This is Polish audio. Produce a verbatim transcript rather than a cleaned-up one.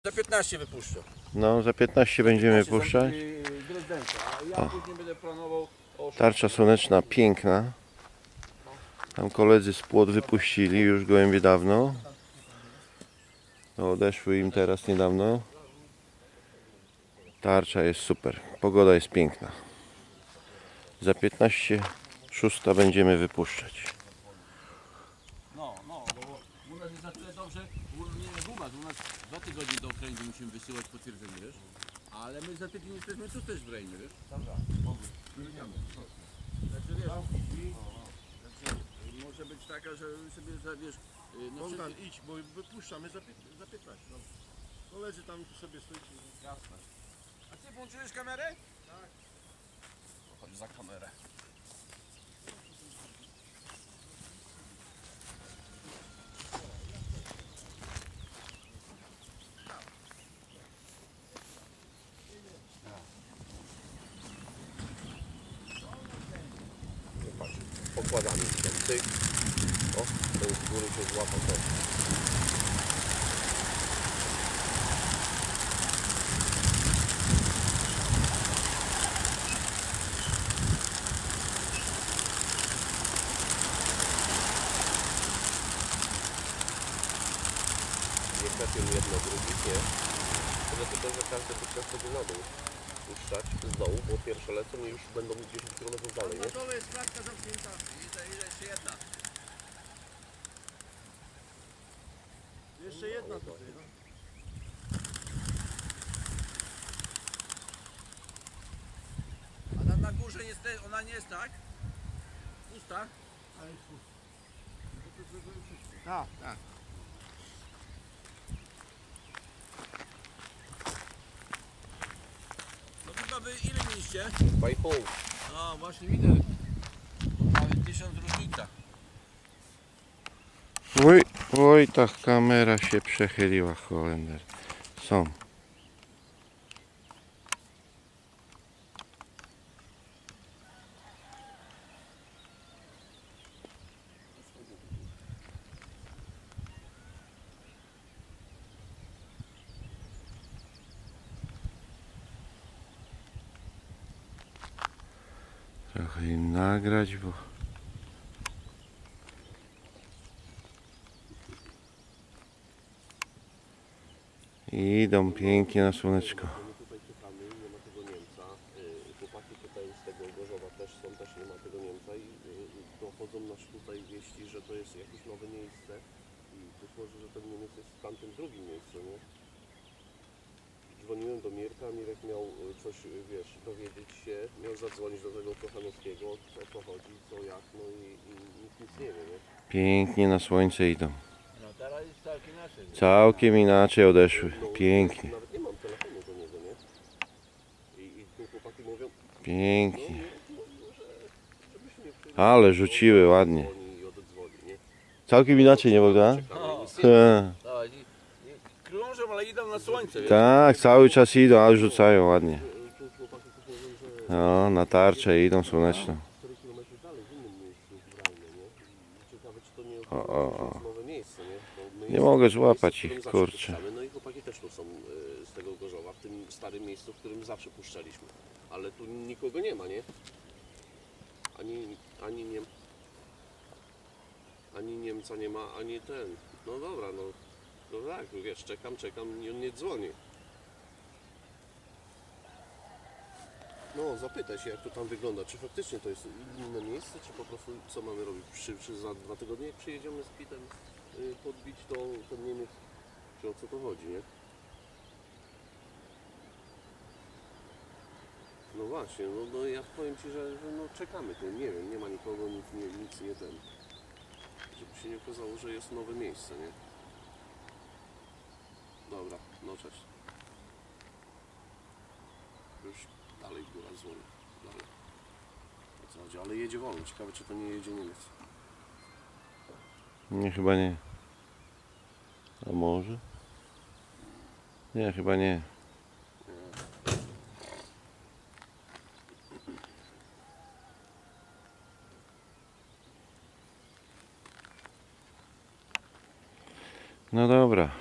Za piętnaście wypuszczę. No, za piętnaście będziemy puszczać. Ja później będę planował o... Tarcza słoneczna piękna. Tam koledzy z płot wypuścili już gołębie dawno. No, odeszły im teraz niedawno. Tarcza jest super. Pogoda jest piękna. Za piętnaście szósta będziemy wypuszczać. No, no, bo u nas jest na tyle dobrze, u, nie u was, u nas dwa tygodnie do okręgu musimy wysyłać potwierdzenie, wiesz? Ale my za tydzień jesteśmy tu też w Rejnie, wiesz? Dobra, znaczy wiesz, znaczy, może być taka, że sobie za, wiesz... No, Bogdan, idź, bo wypuszczamy za, za piętnaście. No. Koledzy tam sobie stoicie. jasne. A ty włączyłeś kamerę? Tak. Chodź za kamerę. Patrz, pokładamy tam tyk. O, ten z góry się złapał też. Nie klepią jedno, drugi nie. Tyle tylko, że każdy by chciał sobie na dół puszczać z dołu, bo pierwsze lecą i już będą dziesięć kilometrów dalej, nie? Na dole jest klatka zamknięta. Ile, ile jeszcze jedna? Jeszcze jedna tutaj, no. A tam na górze jest, te, ona nie jest, tak? Pusta? Tak, tak. No chyba wy ile mieliście? Dwa i pół. No właśnie widzę. Mamy tysiąc różnica. Oj, oj, ta kamera się przechyliła, Holender. Są. Trochę im nagrać, bo... I idą pięknie na słoneczko. My tutaj czekamy, nie ma tego Niemca. Yy, Chłopaki tutaj z tego Gorzowa też są, też nie ma tego Niemca i yy, dochodzą nas tutaj wieści, że to jest jakieś nowe miejsce i być może, że ten Niemiec jest w tamtym drugim miejscu, nie? Dzwoniłem do Mirka, Mirek miał yy, coś, yy, wiesz, dowiedzieć się, miał zadzwonić do tego Kochanowskiego, o co chodzi, co jak, no i, i nikt nic nie wie, nie? Pięknie na słońce idą. No teraz jest całkiem inaczej. Całkiem inaczej odeszły. No, Pięknie, nawet nie mam telefonu do niego, nie? I, i tu chłopaki mówią, no pięknie. Mirek mówił, że żebyśmy nie przyjechali. Ale rzuciły ładnie. Dzwoni i oddzwoni, nie? Całkiem inaczej, nie Bogdan? Czekamy, nic nie He. Dawaj, i- i krążą, ale idą na słońce, wiesz? Tak, cały czas idą, ale rzucają ładnie. Tu chłopaki też mówią, że No, na tarczę idą słoneczną. cztery kilometry dalej, w innym miejscu w Rajnie, nie? I ciekawe, czy to nie O, o, o. jest nowe miejsce, nie? Bo my Nie jesteśmy mogę w złapać miejscu, w ich, którym zawsze kurczę. puszczamy. No i chłopaki też tu są y, z tego Gorzowa, w tym starym miejscu, w którym zawsze puszczaliśmy. Ale tu nikogo nie ma, nie? Ani, ani nie... Ani Niemca nie ma, ani ten. No dobra, no... No tak, wiesz, czekam, czekam i on nie dzwoni. No, zapytaj się, jak to tam wygląda. Czy faktycznie to jest inne miejsce, czy po prostu co mamy robić? Czy, czy za dwa tygodnie, jak przyjedziemy z Pitem y, podbić, to ten Niemiec, czy o co to chodzi, nie? No właśnie, no, no ja powiem Ci, że, że no czekamy tu, nie wiem, nie ma nikogo, nic nie, nic nie ten. Żeby się nie okazało, że jest nowe miejsce, nie? Dobra, no cześć. Już dalej góra dzwoni. Dalej. O co chodzi? Ale jedzie wolno. Ciekawe, czy to nie jedzie Niemiec. Nie, chyba nie. A może? Nie, chyba nie. No dobra.